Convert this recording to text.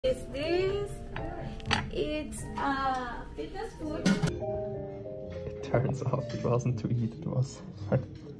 Is this? It's fitness food. It turns out it wasn't to eat, it was